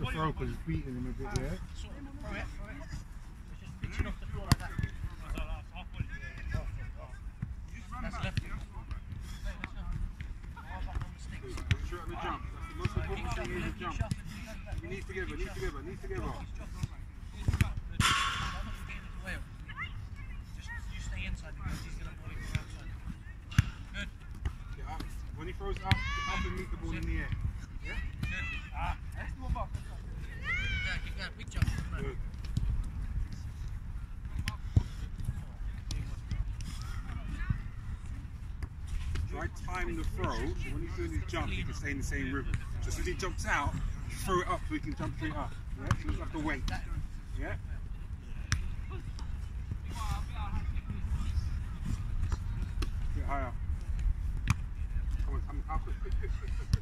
to throw because he's beating him a bit, yeah? Throw it. Just pitching off the floor like that. That's left. Shoot on the jump. That's the most important thing is the jump. Knees together. Just you stay inside because he's going to volley from outside. Good. Get up. When he throws up, get up and meet the ball in the air. Yeah? Good. Let's move up. Keep going. Big jump. Good. Try time the throw, so when he's doing his jump, he can stay in the same rhythm. So as he jumps out, throw it up so he can jump straight up. Yeah? So he doesn't have to wait. Yeah? Get higher. Come on, quick.